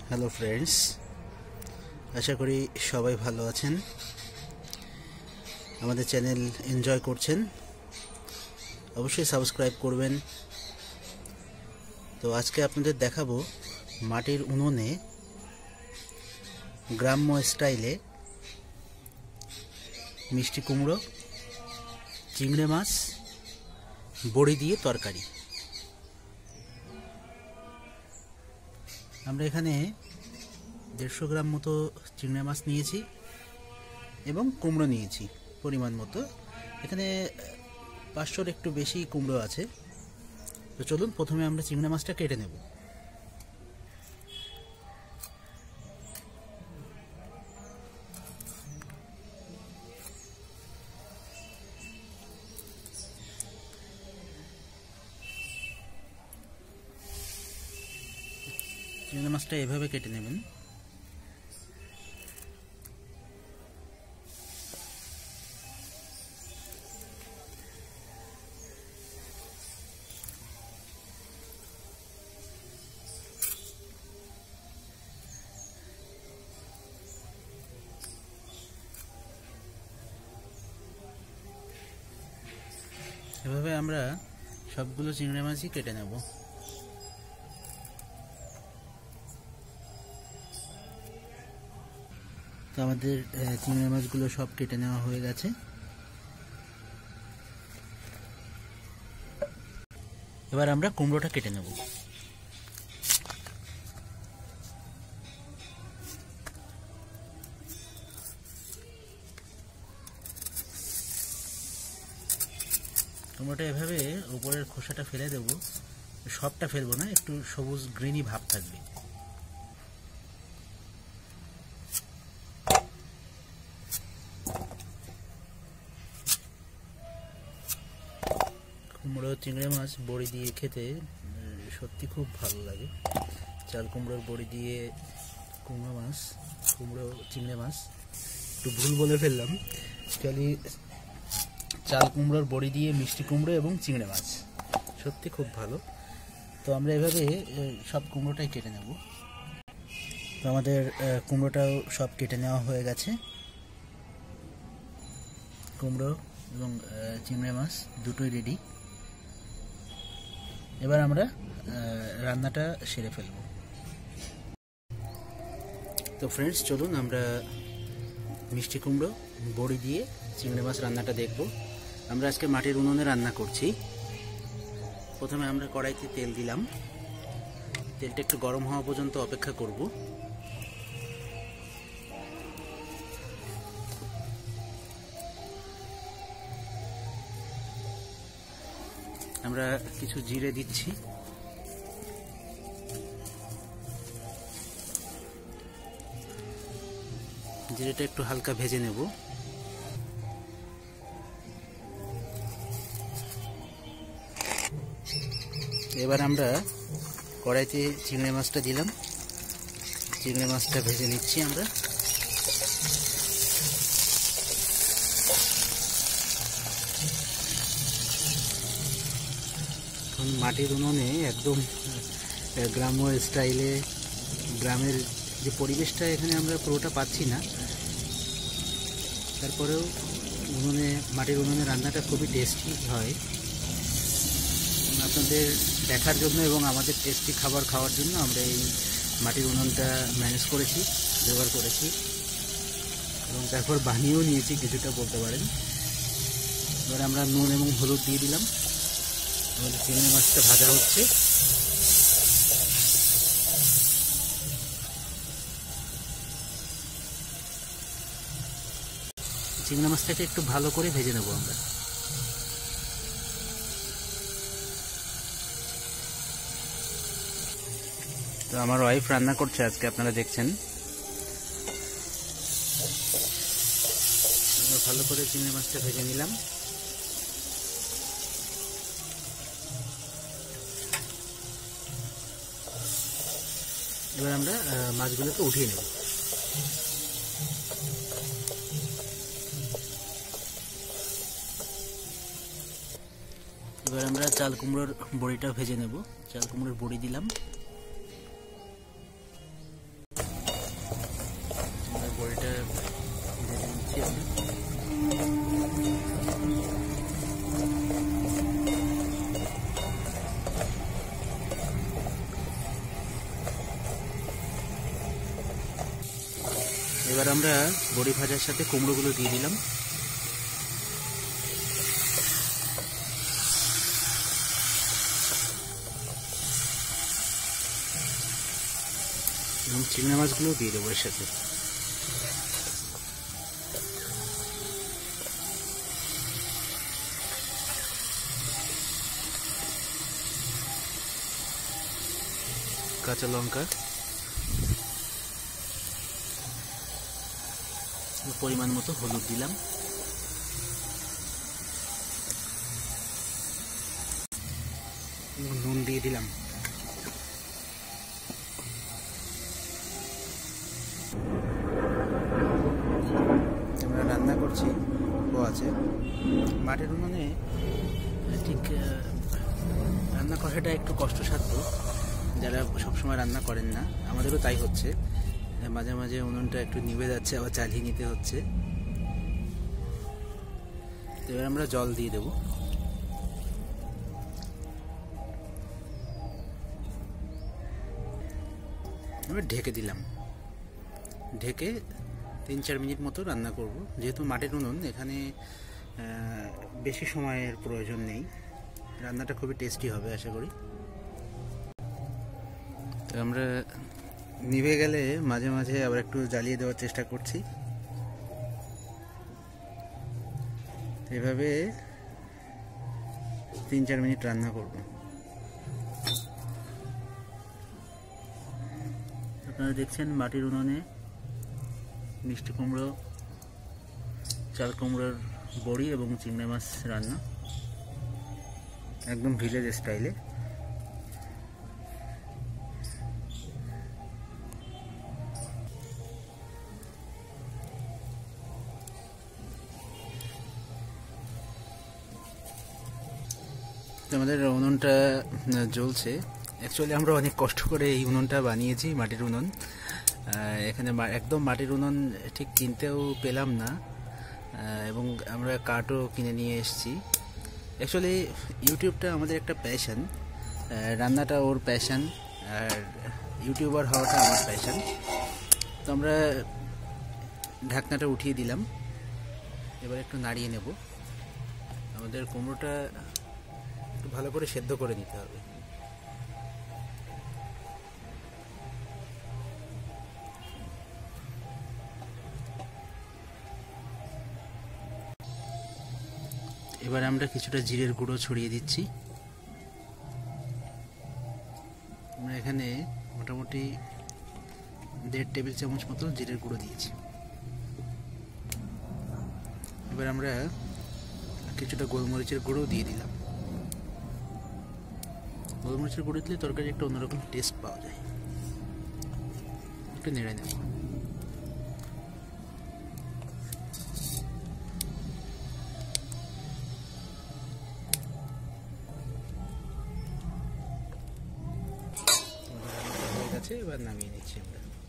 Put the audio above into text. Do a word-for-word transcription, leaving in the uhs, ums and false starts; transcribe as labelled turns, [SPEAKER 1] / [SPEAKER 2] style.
[SPEAKER 1] Hello friends, আশা করি সবাই ভালো আছেন, আমাদের চ্যানেল এনজয় করছেন। অবশ্যই সাবস্ক্রাইব করবেন। তো আজকে আপনাদের দেখাবো মাটির উনুনে গ্রাম্য স্টাইলে মিষ্টি কুমড়ো, চিংড়ি মাছ, বড়ি দিয়ে তরকারি। আমরা এখানে দেড়শো গ্রাম মতো চিংড়ি মাছ নিয়েছি এবং কুমড়ো নিয়েছি পরিমাণ মতো। এখানে পাঁচশোর একটু বেশি কুমড়ো আছে। তো চলুন প্রথমে আমরা চিংড়ি মাছটা কেটে নেব। চিংড়ি মাছটা এভাবে কেটে নেবেন। এভাবে আমরা সবগুলো চিংড়ি মাছই কেটে নেব। তো আমাদের চিংড়ি মাছগুলো সব কেটে নেওয়া হয়ে গেছে। এবার আমরা কুমড়োটা কেটে নেব। কুমড়োটা এভাবে উপরের খোসাটা ফেলে দেব, সবটা ফেলবো না, একটু সবুজ গ্রিনি ভাব থাকবে। কুমড়ো চিংড়ি মাছ বড়ি দিয়ে খেতে সত্যি খুব ভালো লাগে। চাল কুমড়োর বড়ি দিয়ে কুমড়ো মাছ, কুমড়ো চিংড়ি মাছ, একটু ভুল বলে ফেললাম, অ্যাকচুয়ালি চাল কুমড়োর বড়ি দিয়ে মিষ্টি কুমড়ো এবং চিংড়ি মাছ সত্যি খুব ভালো। তো আমরা এভাবে সব কুমড়োটাই কেটে নেব। তো আমাদের কুমড়োটাও সব কেটে নেওয়া হয়ে গেছে। কুমড়ো এবং চিংড়ি মাছ দুটোই রেডি। এবার আমরা রান্নাটা সেরে ফেলব। তো ফ্রেন্ডস, চলুন আমরা মিষ্টি কুমড়ো বড়ি দিয়ে চিংড়ি মাছ রান্নাটা দেখব। আমরা আজকে মাটির উনুনে রান্না করছি। প্রথমে আমরা কড়াইতে তেল দিলাম। তেলটা একটু গরম হওয়া পর্যন্ত অপেক্ষা করব। আমরা কিছু জিরে দিচ্ছি। জিরেটা একটু হালকা ভেজে নেব। এবার আমরা কড়াইতে চিংড়ি মাছটা দিলাম। চিংড়ি মাছটা ভেজে নিচ্ছি আমরা। মাটির উনুনে একদম গ্রাম্য স্টাইলে, গ্রামের যে পরিবেশটা এখানে আমরা পুরোটা পাচ্ছি না, তারপরেও উনুনে মাটির উনুনে রান্নাটা খুবই টেস্টি হয়। আপনাদের দেখার জন্য এবং আমাদের টেস্টি খাবার খাওয়ার জন্য আমরা এই মাটির উনুনটা ম্যানেজ করেছি, জোগাড় করেছি এবং তারপর বানিয়েও নিয়েছি কিছুটা বলতে পারেন। এবার আমরা নুন এবং হলুদ দিয়ে দিলাম। আমাদের চিংড়ি মাছটা ভাজা হচ্ছে। চিংড়ি মাছটাকে একটু ভালো করে ভেজে নেব আমরা। তো আমার ওয়াইফ রান্না করছে আজকে, আপনারা দেখছেন। আমরা ভালো করে চিংড়ি মাছটা ভেজে নিলাম। এবার আমরা মাছগুলোকে উঠিয়ে নেব। এবার আমরা চাল কুমড়োর বড়িটা ভেজে নেব। চাল কুমড়োর বড়ি দিলাম। এবার আমরা বড়ি ভাজার সাথে কুমড়োগুলো দিয়ে দিলাম। এবং চিংড়ি মাছগুলো দিয়ে দেবো এর সাথে। কাঁচা লঙ্কা, পরিমাণ মতো হলুদ দিলাম, নুন দিয়ে দিলাম। আমরা রান্না করছি ও আছে মাটির উনুনে। ঠিক রান্না করাটা একটু কষ্টসাধ্য, যারা সবসময় রান্না করেন না, আমাদেরও তাই হচ্ছে। মাঝে মাঝে উনুনটা একটু নিভে যাচ্ছে, আবার চালিয়ে নিতে হচ্ছে। এবার আমরা জল দিয়ে দেব। এবার ঢেকে দিলাম। ঢেকে তিন চার মিনিট মতো রান্না করব। যেহেতু মাটির উনুন, এখানে বেশি সময়ের প্রয়োজন নেই, রান্নাটা খুবই টেস্টি হবে আশা করি। তো আমরা নিভে গেলে মাঝে মাঝে আবার একটু জ্বালিয়ে দেওয়ার চেষ্টা করছি। এভাবে তিন চার মিনিট রান্না করব। আপনারা দেখছেন মাটির উনুনে মিষ্টি কুমড়ো, চাল কুমড়োর বড়ি এবং চিংড়ি মাছ রান্না, একদম ভিলেজ স্টাইলে। আমাদের উনুনটা জ্বলছে। অ্যাকচুয়ালি আমরা অনেক কষ্ট করে এই উনুনটা বানিয়েছি, মাটির উনুন। এখানে একদম মাটির উনুন ঠিক কিনতেও পেলাম না, এবং আমরা কাঠও কিনে নিয়ে এসেছি। অ্যাকচুয়ালি ইউটিউবটা আমাদের একটা প্যাশন, রান্নাটা ওর প্যাশন, আর ইউটিউবার হওয়াটা আমার প্যাশন। তো আমরা ঢাকনাটা উঠিয়ে দিলাম। এবার একটু নাড়িয়ে নেব। আমাদের কুমড়োটা একটু ভালো করে সেদ্ধ করে নিতে হবে। এবার আমরা কিছুটা জিরের গুঁড়ো ছড়িয়ে দিচ্ছি। আমরা এখানে মোটামুটি দেড় টেবিল চামচ মতো জিরের গুঁড়ো দিয়েছি। এবার আমরা কিছুটা গোলমরিচের গুঁড়ো দিয়ে দিলাম। গোলমরিচের গুঁড়ো দিলে তরকারি একটা অন্যরকম টেস্ট পাওয়া যায়। একটু নেড়ে নেব। হয়ে গেছে, এবার নামিয়ে নিচ্ছি আমরা।